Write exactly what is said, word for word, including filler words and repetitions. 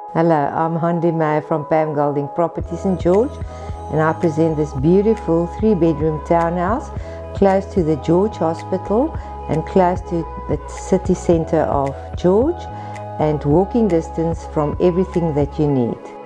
Hello, I'm Hondi May from Pam Golding Properties in George, and I present this beautiful three bedroom townhouse close to the George Hospital and close to the city centre of George, and walking distance from everything that you need.